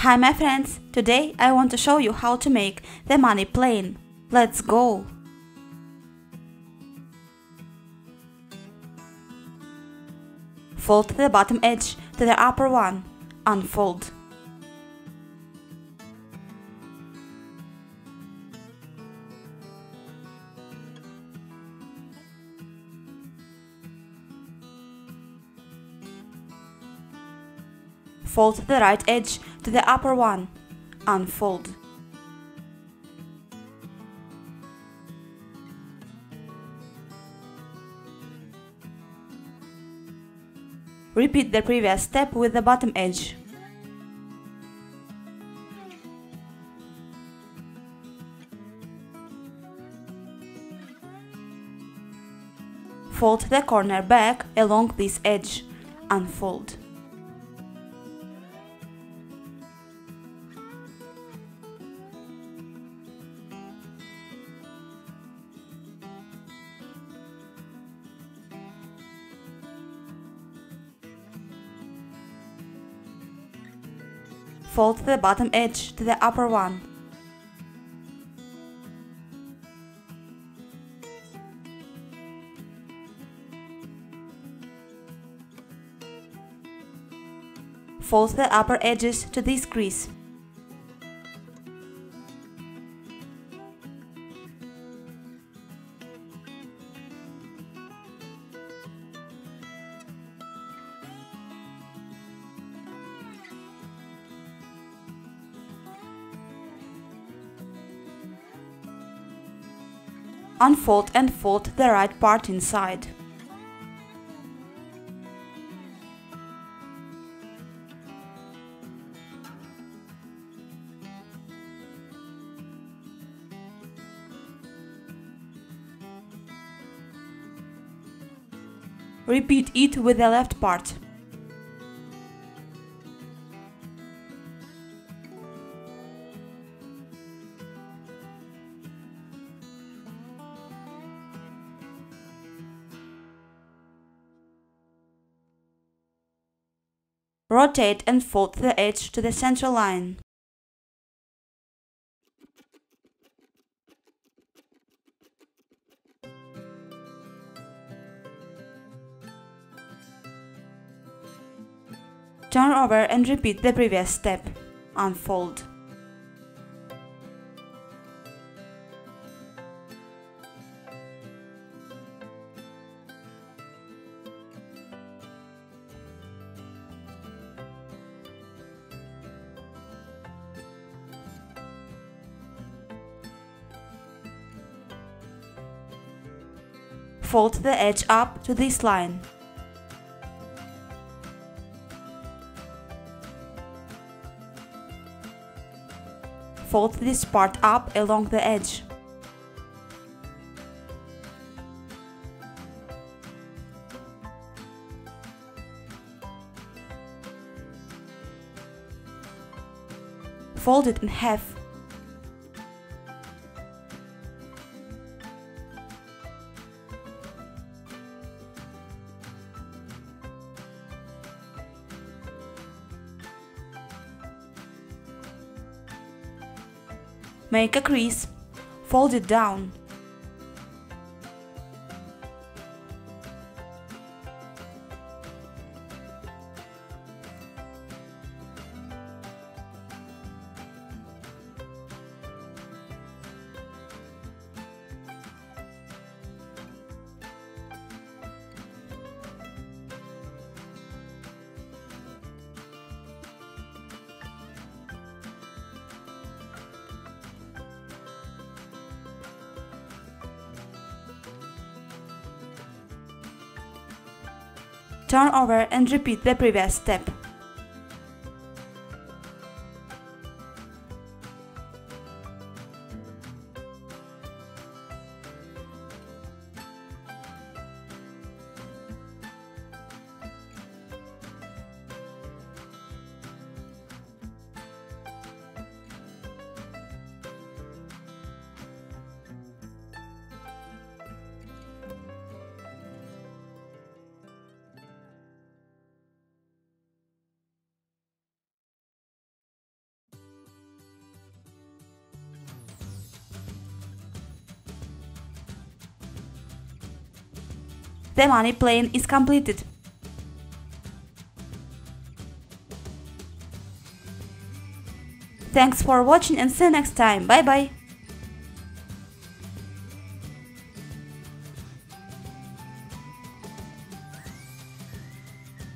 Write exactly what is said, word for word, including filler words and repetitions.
Hi my friends, today I want to show you how to make the money plane. Let's go! Fold the bottom edge to the upper one. Unfold. Fold the right edge to the upper one. Unfold. Repeat the previous step with the bottom edge. Fold the corner back along this edge. Unfold. Fold the bottom edge to the upper one. Fold the upper edges to this crease. Unfold and fold the right part inside. Repeat it with the left part. Rotate and fold the edge to the center line. Turn over and repeat the previous step. Unfold. Fold the edge up to this line. Fold this part up along the edge. Fold it in half. Make a crease, fold it down. Turn over and repeat the previous step. the money plane is completed. Thanks for watching and see you next time. Bye bye.